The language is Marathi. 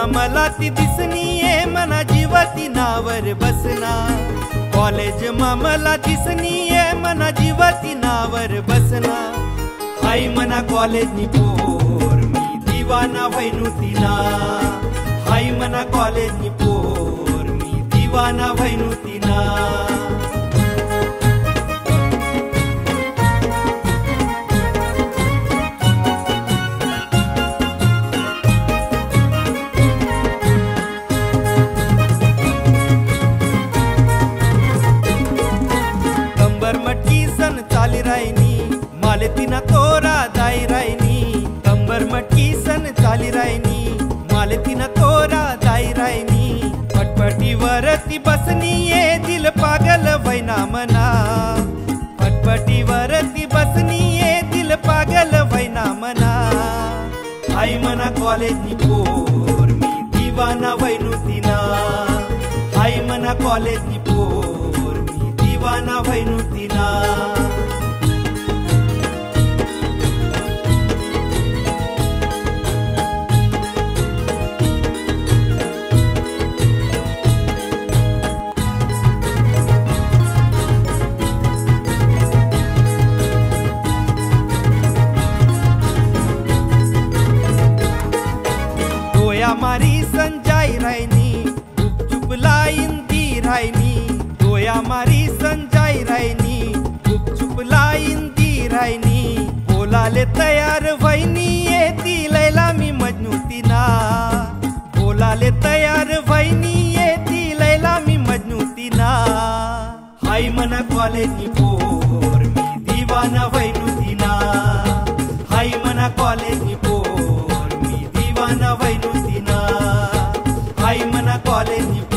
मला ती दिसनीये मना जीवती नावर बसना। कॉलेज मला दिसनीये मना जीवती नावर बसना। हाय मना कॉलेज नी पोर मी दीवाना भैनु तिना। हाय मना कॉलेज नी पोर मी दीवाना भैनु तिना। चाली रायनी माले तिना तोरा दाई रायनी। कंबर मटकी सन चाली रायनी माले तिना तोरा दाई रायनी। पटपटी वरती बसनी ये दिल पागल वैना मना। पटपटी वरती बसनी ये दिल पागल वैना मना। हाय मना कॉलेज नी पोर मी दीवाना वैनु तिना। हाय मना कॉलेज नी पोर मी दीवाना वैनु तिना। मारी संजाई रायनी गुपचुप लाइन दी रायनी। दोया मारी संजाई रायनी गुपचुप लाइन दी रायनी। बोलाले तयार वैनी ये ती लैला मी मजनू तिना। बोलाले तयार वैनी ये ती लैला मी मजनू तिना। हाय मना कॉलेज नी पोर मी दीवाना वैनु तिना। हाय मना कॉलेज नी पोर मी दीवाना वैनु तिना। हाय मना कॉलेज नी